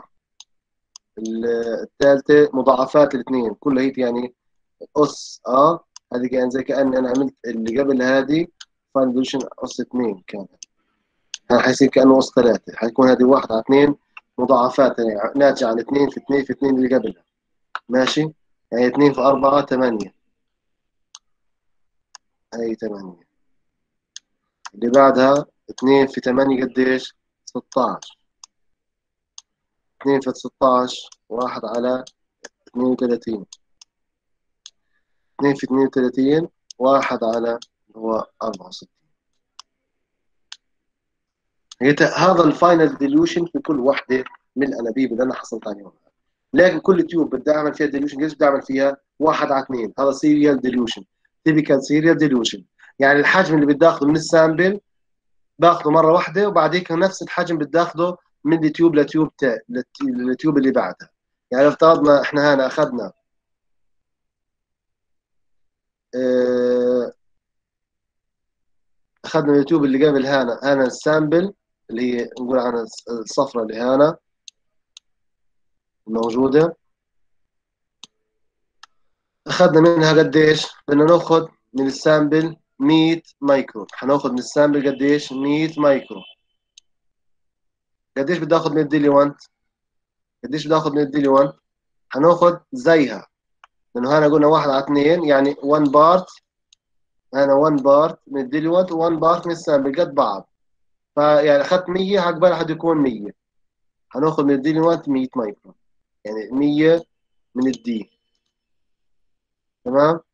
الثالثة مضاعفات الاثنين كلها هيك يعني أس اه هذه كان زي كأني أنا عملت اللي قبل هذه فاينل ديليوشن أس اثنين، كان هنا حيصير كأنه أس ثلاثة، حيكون هذه واحد على اثنين مضاعفات يعني ناتجة عن اثنين في اثنين في اثنين اللي قبلها. ماشي؟ يعني اثنين في أربعة ثمانية، هي ثمانية. اللي بعدها اثنين في ثمانية قديش؟ ستة عشر. اثنين في ستة عشر واحد على اثنين وثلاثين. اثنين في اثنين وثلاثين واحد على هو أربعة وستين. هذا الفاينل ديليوشن في كل واحدة من الأنابيب اللي أنا حصلت عليهم. لكن كل تيوب بدي أعمل فيها ديليوشن قديش بدي أعمل فيها؟ واحد على اثنين. هذا سيريال ديليوشن، تيبيكال سيريال ديليوشن. يعني الحجم اللي بدي اخذه من السامبل باخذه مره واحده، وبعديك نفس الحجم بدي اخذه من التيوب لتيوب تا للتيوب اللي بعدها. يعني لو افترضنا احنا هنا اخذنا اه اخذنا اليوتيوب اللي قبل هنا، هنا السامبل اللي هي نقول عنها الصفرة اللي هنا موجودة، اخذنا منها قديش؟ بدنا ناخذ من السامبل مية مايكرو، حناخذ من السامبل قديش؟ مية مايكرو. قديش بدي اخذ من الديليوانت؟ قديش بدي اخذ من الديليوانت؟ حناخذ زيها، لانه هنا قلنا واحد على اثنين يعني واحد بارت، هنا واحد بارت من الديليوانت و1 بارت من السامبل قد بعض، فيعني اخذت مية عقبال حد يكون مية، حناخذ من الديليوانت مية مايكرو، يعني مية من الدي. تمام.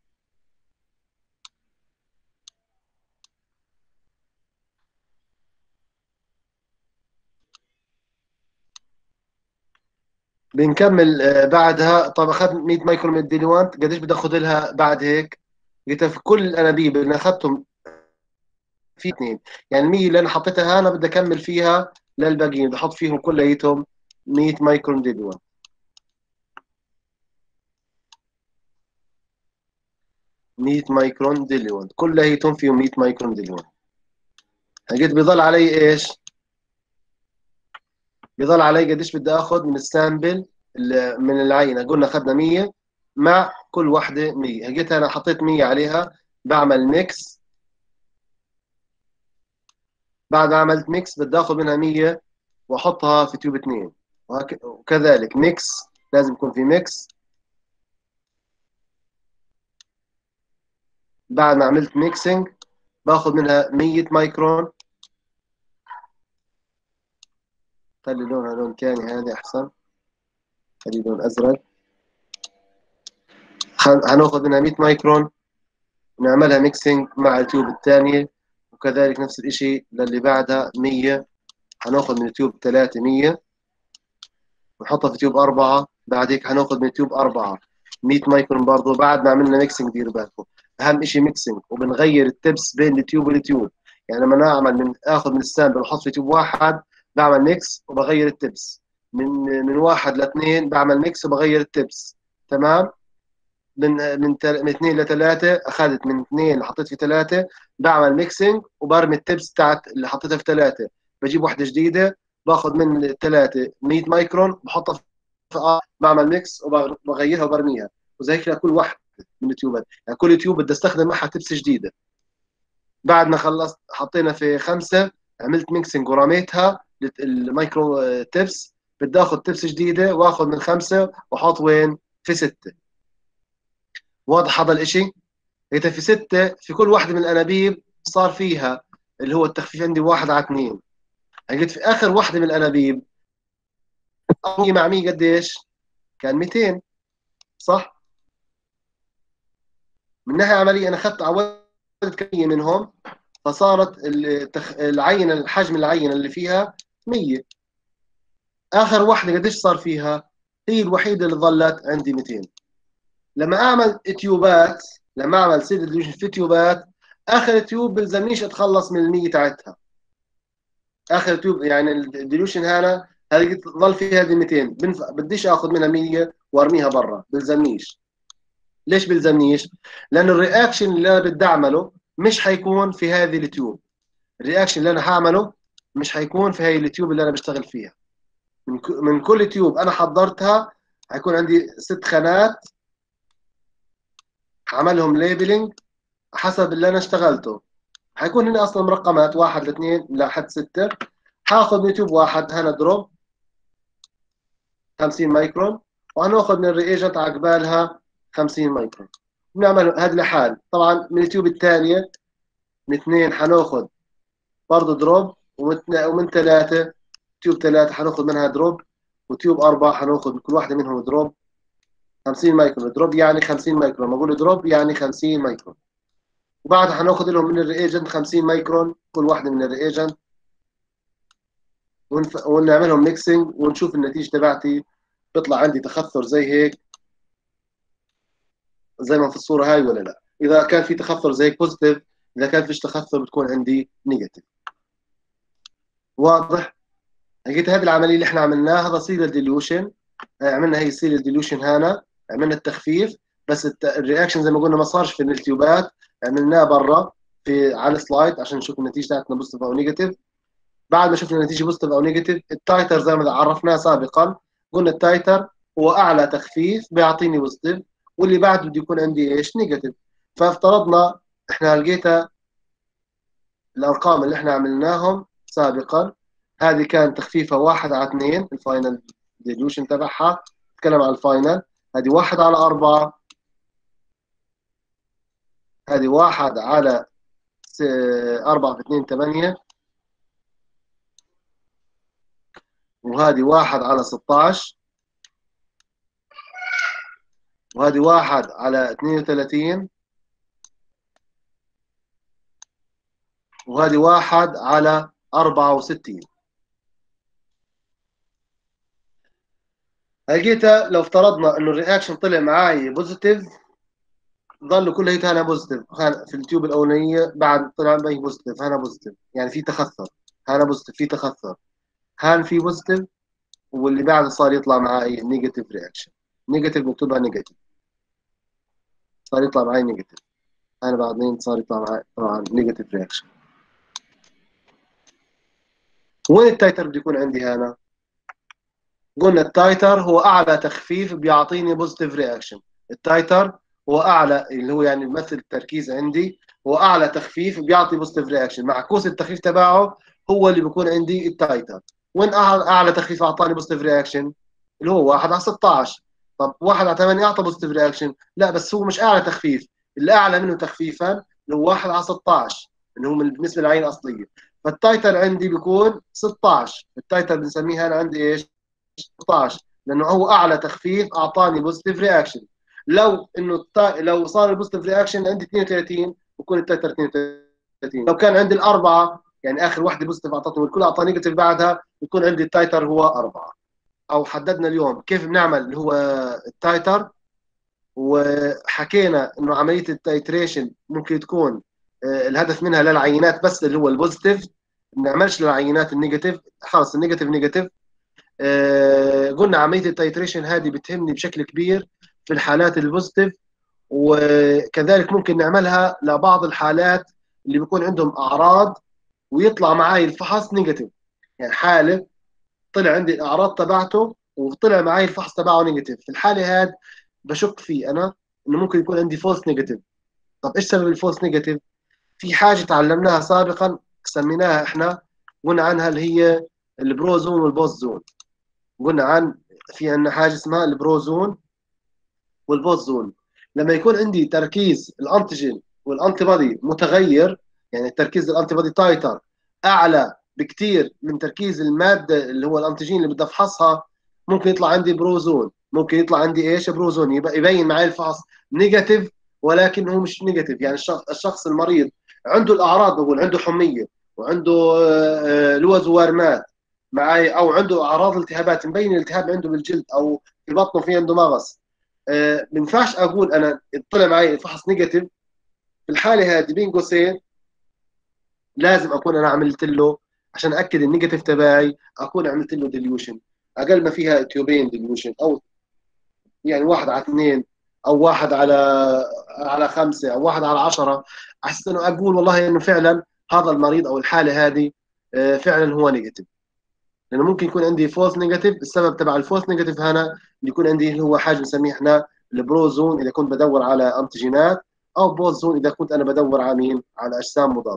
بنكمل آه، بعدها. طب اخذت مية مايكرو من الديليوانت، قديش بدي اخذ لها بعد هيك؟ قلت في كل الانابيب اللي اخذتهم في اثنين، يعني مية اللي انا حطيتها هنا بدي اكمل فيها للباقيين، بدي احط فيهم كلياتهم مية مايكرو ديليوانت. مية مايكرون ديليوانت كلياتهم فيهم مية مايكرون ديليوانت. لقيت بيضل علي ايش؟ بيضل علي قديش بدي اخذ من السامبل من العينه، قلنا اخذنا مية مع كل وحده مية، لقيت انا حطيت مية عليها، بعمل ميكس. بعد ما عملت ميكس بدي اخذ منها مية واحطها في تيوب اثنين، وهك- وكذلك ميكس، لازم يكون في ميكس. بعد ما عملت ميكسينج باخذ منها مية مايكرون. خلي لونها لون ثاني، هذا احسن، خلي لون ازرق. خل- هناخذ منها مية مايكرون، نعملها ميكسينج مع التيوب الثانيه، وكذلك نفس الشيء للي بعدها مية. هناخذ من تيوب ثلاثة مية ونحطها في تيوب أربعة، بعد هيك هناخذ من تيوب أربعة مية مايكرون برضه. بعد ما عملنا ميكسينج ديروا بالكم، أهم شيء ميكسينج، وبنغير التبس بين التيوب والتيوب. يعني لما نعمل من آخذ من السامبل وأحط في تيوب واحد بعمل ميكس وبغير التبس، من من واحد لاثنين بعمل ميكس وبغير التبس. تمام. من من تل- من اثنين لثلاثة، أخذت من اثنين حطيت في ثلاثة بعمل ميكسينج وبرمي التبس تاعت اللي حطيتها في ثلاثة، بجيب واحدة جديدة باخذ من الثلاثة مية مايكرون بحطها في آه بعمل ميكس وبغيرها وبرميها، وزي هيك لكل واحد من اليوتيوبات، يعني كل يوتيوب بدي استخدم معها تبس جديدة. بعد ما خلصت حطينا في خمسة، عملت ميكسينج ورميتها المايكرو آه، تبس، بدي اخذ تبس جديدة واخذ من خمسة واحط وين؟ في ستة. واضح هذا الاشي؟ إذا في ستة في كل واحدة من الأنابيب صار فيها اللي هو التخفيف عندي واحد على اثنين. لقيت في آخر واحدة من الأنابيب مية مع مية قديش؟ كان ميتين، صح؟ من ناحية عملية أنا أخذت عوضت كمية منهم، فصارت التخ... العينة، الحجم العينة اللي فيها مية. آخر واحدة قديش صار فيها؟ هي الوحيدة اللي ظلت عندي ميتين. لما أعمل تيوبات، لما أعمل سيد ديليوشن في تيوبات، آخر تيوب بلزمنيش أتخلص من المية تاعتها. اخر تيوب يعني الديلوشن هنا هذه ظل فيها هذه ميتين، بنفع بديش اخذ منها مية وارميها برا، بلزمنيش. ليش بلزمنيش؟ لانه الرياكشن اللي انا بدي اعمله مش حيكون في هذه التيوب. الرياكشن اللي انا هعمله مش حيكون في هذه التيوب اللي انا بشتغل فيها. من ك- من كل تيوب انا حضرتها حيكون عندي ست خانات، عملهم ليبلينج حسب اللي انا اشتغلته. حيكون هنا اصلا مرقمات واحد لاثنين لحد ستة. حاخذ من تيوب واحد هنا دروب خمسين مايكرون، وهناخذ من الرياجنت عقبالها خمسين مايكرون. بنعمل هذا لحال. طبعا من التيوب الثانيه من اثنين حناخذ برضه دروب، ومن ومن ثلاثه تيوب ثلاثه حناخذ منها دروب، وتيوب اربعه حناخذ من كل واحده منهم دروب خمسين مايكرون. دروب يعني خمسين مايكرون، ما بقول دروب يعني خمسين مايكرون. وبعدها حناخذ لهم من الرياجنت خمسين مايكرون كل واحده من الرياجنت، ونف... ونعملهم ميكسينج ونشوف النتيجه تبعتي. بيطلع عندي تخثر زي هيك، زي ما في الصوره هاي ولا لا؟ اذا كان في تخثر زي هيك بوزيتيف، اذا كان فيش تخثر بتكون عندي نيجاتيف. واضح؟ لقيت هذه العمليه اللي احنا عملناها، هذا سيلر ديليوشن. عملنا هي السيلر ديليوشن هنا، عملنا التخفيف، بس الت- الرياكشن زي ما قلنا ما صارش في التيوبات، عملناه برا. في على السلايد عشان نشوف النتيجه تاعتنا بوزيتيف او نيجاتيف. بعد ما شفنا النتيجه بوزيتيف او نيجاتيف، التايتر زي ما عرفناه سابقا، قلنا التايتر هو اعلى تخفيف بيعطيني بوزيتيف، واللي بعده بده يكون عندي ايش؟ نيجاتيف. فافترضنا احنا لقيتها الارقام اللي احنا عملناهم سابقا، هذه كان تخفيفها واحد على اثنين الفاينل ديليوشن تبعها، نتكلم عن الفاينل. هذه واحد على أربعة، هذه واحد على أربعة في اثنين ثمانية، وهذه واحد على ستة عشر، وهذه واحد على اثنين وثلاثين، وهذه واحد على أربعة وستين. لقيتها لو افترضنا انه الرياكشن طلع معي بوزيتيف، ظل كلها هنا بوزيتيف. في التيوب الاولانيه بعد طلع معي بوزيتيف، هنا بوزيتيف يعني في تخثر، هنا بوزيتيف في تخثر، هان في بوزيتيف، واللي بعده صار يطلع معي نيجاتيف رياكشن. نيجاتيف مكتوبها نيجاتيف، صار يطلع معي نيجاتيف. انا بعدين صار يطلع معي طبعا نيجاتيف رياكشن. وين التايتر بده يكون عندي هنا؟ قلنا التايتر هو اعلى تخفيف بيعطيني بوزيتيف رياكشن. التايتر هو اعلى، اللي هو يعني بيمثل التركيز عندي، هو اعلى تخفيف بيعطي بوزيتيف رياكشن. معكوس التخفيف تبعه هو اللي بيكون عندي التايتر. وين اعلى اعلى تخفيف اعطاني بوزيتيف رياكشن؟ اللي هو واحد على ستة عشر. طب واحد على ثمانية اعطى بوزيتيف رياكشن؟ لا، بس هو مش اعلى تخفيف. اللي اعلى منه تخفيفا اللي هو واحد على ستة عشر، اللي هو بالنسبه للعين الاصليه. فالتايتر عندي بيكون ستة عشر. التايتر بنسميه هنا عندي ايش؟ ستة عشر، لانه هو اعلى تخفيف اعطاني بوزيتيف رياكشن. لو انه التا... لو صار البوزيتيف رياكشن عندي اثنين وثلاثين بكون التايتر اثنين وثلاثين. لو كان عندي الاربعه، يعني اخر وحده بوزيتيف اعطتني والكل اعطاني نيجاتيف بعدها، بيكون عندي التايتر هو أربعة. او حددنا اليوم كيف بنعمل اللي هو التايتر، وحكينا انه عمليه التايتريشن ممكن تكون آه، الهدف منها للعينات بس اللي هو البوزيتيف، ما نعملش للعينات النيجاتيف. خلص النيجاتيف نيجاتيف. آه، قلنا عمليه التايتريشن هذه بتهمني بشكل كبير في الحالات البوزيتيف، وكذلك ممكن نعملها لبعض الحالات اللي بيكون عندهم اعراض ويطلع معي الفحص نيجاتيف. يعني حاله طلع عندي الاعراض تبعته وطلع معي الفحص تبعه نيجاتيف، في الحاله هذه بشك فيه انا انه ممكن يكون عندي فولس نيجاتيف. طب ايش سبب الفولس نيجاتيف؟ في حاجه تعلمناها سابقا سميناها احنا، قلنا عنها اللي هي البروزون والبوست زون. قلنا عن في عندنا حاجه اسمها البروزون والبوست زون. لما يكون عندي تركيز الانتيجين والانتي بودي متغير، يعني تركيز الانتي بودي تايتر اعلى بكثير من تركيز الماده اللي هو الانتيجين اللي بدي افحصها، ممكن يطلع عندي بروزون. ممكن يطلع عندي ايش؟ بروزون. يبقى يبين معي الفحص نيجاتيف، ولكن هو مش نيجاتيف. يعني الشخص الشخص المريض عنده الاعراض، بقول عنده حميه وعنده آه، آه، لوز وورمات معي، او عنده اعراض التهابات، مبين الالتهاب عنده بالجلد او في بطنه في عنده مغص. آه، ما ينفعش اقول انا طلع معي فحص نيجاتيف. في الحاله هذه بين قوسين لازم اكون انا عملت له، عشان اكد النيجاتيف تبعي، اكون عملت له ديليوشن اقل ما فيها تيوبين ديليوشن، او يعني واحد على اثنين، او واحد على على خمسه، او واحد على عشرة، احس انه اقول والله انه فعلا هذا المريض او الحاله هذه آه، فعلا هو نيجاتيف. لانه ممكن يكون عندي فولس نيجاتيف. السبب تبع الفولس نيجاتيف هنا بيكون عندي اللي هو حاجه بنسميه احنا البروزون اذا كنت بدور على انتيجينات، او بوزون اذا كنت انا بدور على مين؟ على اجسام مضاده.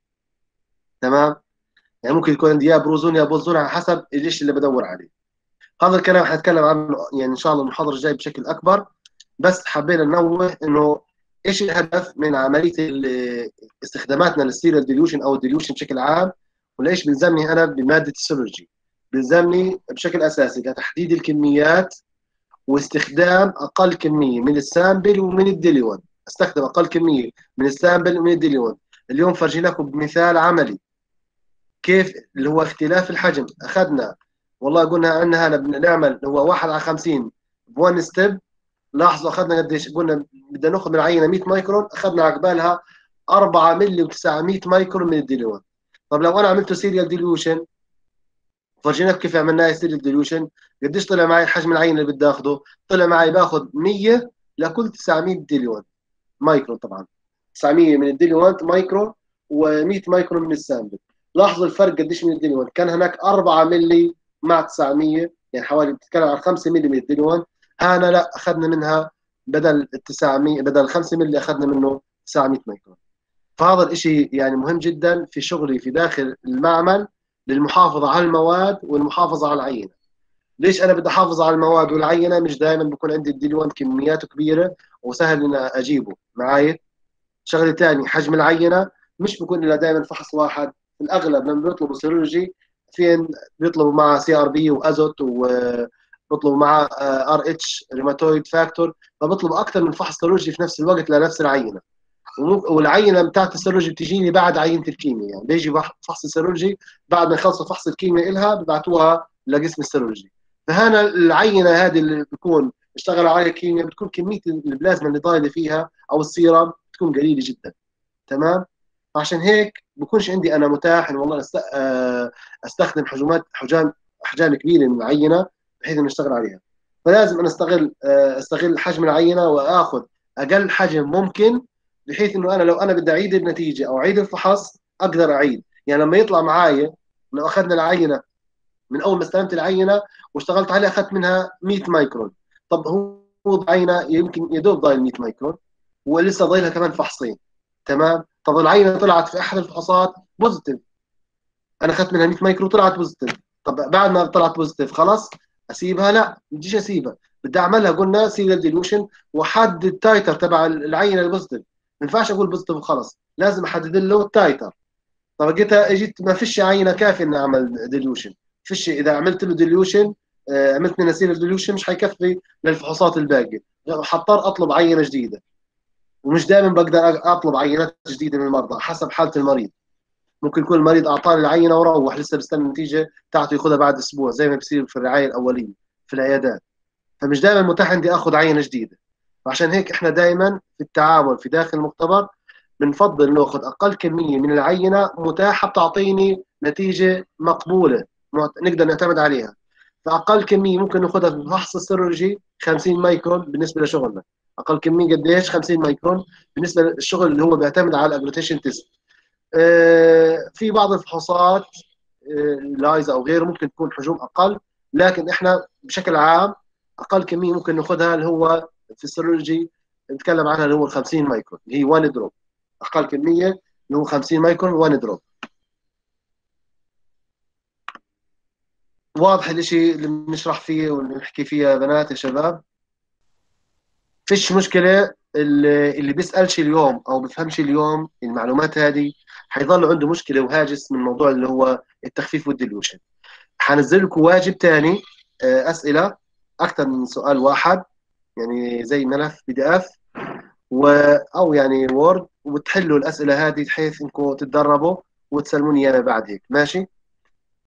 تمام؟ يعني ممكن يكون عندي يا بروزون يا بوزون على حسب ايش اللي بدور عليه. هذا الكلام حنتكلم عنه يعني ان شاء الله المحاضره الجايه بشكل اكبر. بس حبينا ننوه انه ايش الهدف من عمليه استخداماتنا للسيريال ديليوشن او الديليوشن بشكل عام، وليش بنزمني انا بماده السيرولوجي. بنزمني بشكل اساسي لتحديد الكميات واستخدام اقل كميه من السامبل ومن الديليون. استخدم اقل كميه من السامبل ومن الديليون. اليوم فرجيناكم بمثال عملي كيف اللي هو اختلاف الحجم. اخذنا والله قلنا عندنا هلا بدنا نعمل هو واحد على خمسين بون ستيب. لاحظوا اخذنا قديش؟ قلنا بدنا ناخذ من العينه مية مايكرون، اخذنا عقبالها أربعة مللي و900 مايكرون من الديليون. طب لو انا عملته سيريال ديليوشن، فرجيناك كيف عملناها سيريال ديليوشن، قديش طلع معي حجم العينه اللي بدي اخذه؟ طلع معي باخذ مية لكل تسعمية ديليون مايكرون طبعا. تسعمية من الديليوانت مايكرون و100 مايكرون من السامبل. لاحظوا الفرق قديش من الديليوانت، كان هناك أربعة ملي مع تسعمية، يعني حوالي بتتكلم عن خمسة ملي من الديليوانت. هنا لا، اخذنا منها بدل ال تسعمية، بدل خمسة ملي اخذنا منه تسعمية مايكرون. فهذا الشيء يعني مهم جدا في شغلي في داخل المعمل للمحافظه على المواد والمحافظه على العينه. ليش انا بدي احافظ على المواد والعينه؟ مش دائما بكون عندي الديليوان كمياته كبيره وسهل اني اجيبه معي. شغله ثانيه، حجم العينه مش بكون الا دائما فحص واحد. في الاغلب لما بيطلبوا سيرولوجي فين بيطلبوا معه سي ار بي وازوت، وبيطلبوا معه ار اتش ريماتويد فاكتور، فبيطلبوا اكثر من فحص سيرولوجي في نفس الوقت لنفس العينه. والعينه بتاعت السيرولوجي بتجيني بعد عينه الكيمياء، يعني بيجي فحص السيرولوجي بعد ما يخلصوا فحص الكيمياء لها ببعتوها لقسم السيرولوجي. فهنا العينه هذه اللي بيكون اشتغلوا عليها كيمياء بتكون كميه البلازما اللي ضايله فيها او السيرم بتكون قليله جدا. تمام. عشان هيك بكونش عندي انا متاح ان والله أست... استخدم حجمات حجام احجام كبيره من العينه بحيث انه اشتغل عليها. فلازم انا استغل استغل حجم العينه واخذ اقل حجم ممكن، بحيث انه انا لو انا بدي اعيد النتيجه او اعيد الفحص اقدر اعيد. يعني لما يطلع معايا، لو اخذنا العينه من اول ما استلمت العينه واشتغلت عليها اخذت منها مية مايكرون، طب هو عينه يمكن يدوب ضايل مية مايكرون ولسه ضايلها كمان فحصين. تمام. طب العينه طلعت في احد الفحوصات بوزيتيف، انا اخذت منها مية مايكرو طلعت بوزيتيف، طب بعد ما طلعت بوزيتيف خلاص اسيبها؟ لا، ما بديش اسيبها، بدي اعملها قلنا سيريال ديلوشن واحدد التايتر تبع العينه البوزيتيف. ما ينفعش اقول بوزيتيف وخلص، لازم احدد له التايتر. طب جيتها اجيت ما فيش عينه كافيه اني اعمل ديلوشن، فيش. اذا عملت له ديلوشن، عملت منها سيريال ديلوشن مش حيكفي للفحوصات الباقيه، حضطر اطلب عينه جديده. ومش دائما بقدر اطلب عينات جديده من المرضى، حسب حاله المريض. ممكن يكون المريض اعطاني العينه وروح لسه بستنى النتيجه بتاعته ياخذها بعد اسبوع زي ما بصير في الرعايه الاوليه في العيادات. فمش دائما متاح عندي اخذ عينه جديده. فعشان هيك احنا دائما في التعامل في داخل المختبر بنفضل ناخذ اقل كميه من العينه متاحه بتعطيني نتيجه مقبوله نقدر نعتمد عليها. فاقل كميه ممكن ناخذها في الفحص السيرولوجي خمسين مايكرون بالنسبه لشغلنا. اقل كميه قديش؟ خمسين مايكرون بالنسبه للشغل اللي هو بيعتمد على الاجلوتيشن تيست. في بعض الفحوصات لايزا او غيره ممكن تكون حجوم اقل، لكن احنا بشكل عام اقل كميه ممكن ناخذها اللي هو في السيرولوجي نتكلم عنها اللي هو خمسين مايكرون، اللي هي واحد دروب. اقل كميه اللي هو خمسين مايكرون واحد دروب. واضح الاشي اللي بنشرح فيه ونحكي فيه يا بنات يا شباب؟ فيش مشكله. اللي, اللي بيسالش اليوم او بفهمش اليوم المعلومات هذه حيظل عنده مشكله وهاجس من موضوع اللي هو التخفيف والديلوشن. حنزل لكم واجب ثاني، اسئله اكثر من سؤال واحد، يعني زي ملف بي دي اف و او يعني وورد، وتحلوا الاسئله هذه بحيث انكم تتدربوا وتسلموني اياها بعد هيك. ماشي؟